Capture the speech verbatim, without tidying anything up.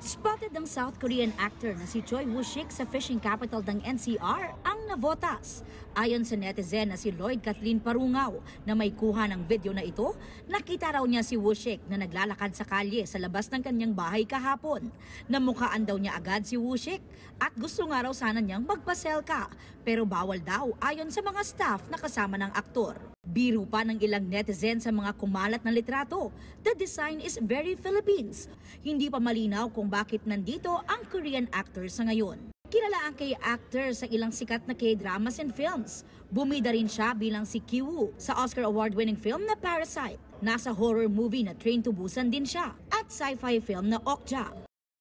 Spotted ang South Korean actor na si Choi Woo-shik sa fishing capital ng N C R ang navotas. Ayon sa netizen na si Lloyd Kathleen Parungaw na may kuha ng video na ito, nakita raw niya si Woo-shik na naglalakad sa kalye sa labas ng kanyang bahay kahapon. Namukhaan daw niya agad si Woo-shik at gusto nga raw sana niyang magpaselka pero bawal daw ayon sa mga staff na kasama ng aktor. Biro pa ng ilang netizen sa mga kumalat na litrato. The design is very Philippines. Hindi pa malinaw kung bakit nandito ang Korean actor sa ngayon. Kilala ang K-actor sa ilang sikat na K-dramas and films. Bumida rin siya bilang si Ki-woo sa Oscar award-winning film na Parasite. Nasa horror movie na Train to Busan din siya at sci-fi film na Okja.